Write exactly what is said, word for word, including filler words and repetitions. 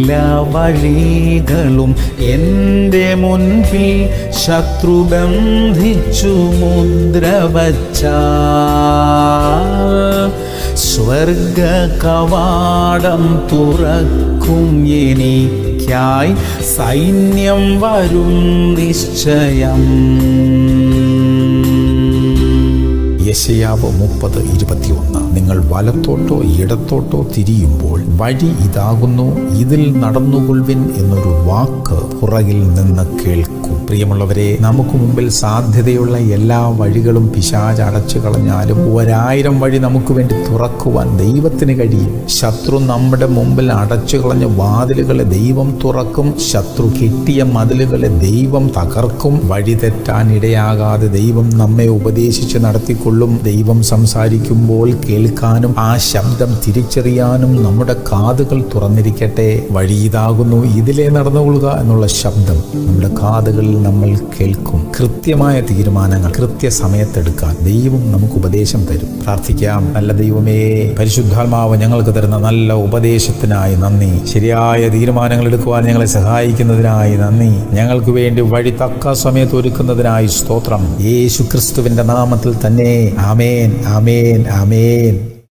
എല്ലാ വഴികളും എൻ്റെ മുൻപിൽ ശത്രു ബന്ധിച്ചു മുദ്ര വച്ചാൽ സ്വർഗ കവാടം തുറക്കും എനിക്കായി സൈന്യം വരും നിശ്ചയം. യെശയ്യാവ് മുപ്പത് ഇരുപത്തിയൊന്ന്. നിങ്ങൾ വലത്തോട്ടോ ഇടത്തോട്ടോ തിരിയുമ്പോൾ വഴി ഇതാകുന്നു, ഇതിൽ നടന്നുകൊള്ളുവിൻ എന്നൊരു വാക്ക് പുറകിൽ നിന്ന് കേൾക്കും. പ്രിയമുള്ളവരെ, നമുക്ക് മുമ്പിൽ സാധ്യതയുള്ള എല്ലാ വഴികളും പിശാച് അടച്ചു കളഞ്ഞാലും ഒരായിരം വഴി നമുക്ക് വേണ്ടി തുറക്കുവാൻ ദൈവത്തിന് കഴിയും. ശത്രു നമ്മുടെ മുമ്പിൽ അടച്ചു കളഞ്ഞ വാതിലുകളെ ദൈവം തുറക്കും. ശത്രു കെട്ടിയ മതിലുകളെ ദൈവം തകർക്കും. വഴി തെറ്റാൻ ഇടയാകാതെ ദൈവം നമ്മെ ഉപദേശിച്ച് നടത്തിക്കൊള്ളും. ദൈവം സംസാരിക്കുമ്പോൾ കേൾക്കാനും ആ ശബ്ദം തിരിച്ചറിയാനും നമ്മുടെ കാതുകൾ തുറന്നിരിക്കട്ടെ. വഴി ഇതാകുന്നു, ഇതിലേ നടന്നുകൊള്ളുക എന്നുള്ള ശബ്ദം നമ്മുടെ കാതുകളിൽ നമ്മൾ കേൾക്കും. കൃത്യമായ തീരുമാനങ്ങൾ കൃത്യസമയത്തെടുക്കാൻ ദൈവം നമുക്ക് ഉപദേശം തരും. പ്രാർത്ഥിക്കാം. നല്ല ദൈവമേ, പരിശുദ്ധാത്മാവ് ഞങ്ങൾക്ക് തരുന്ന നല്ല ഉപദേശത്തിനായി നന്ദി. ശരിയായ തീരുമാനങ്ങൾ എടുക്കുവാൻ ഞങ്ങളെ സഹായിക്കുന്നതിനായി നന്ദി. ഞങ്ങൾക്ക് വേണ്ടി വഴി തക്ക സമയത്ത് ഒരുക്കുന്നതിനായി സ്തോത്രം. യേശു ക്രിസ്തുവിന്റെ നാമത്തിൽ തന്നെ. ആമേൻ, ആമേൻ, ആമേൻ.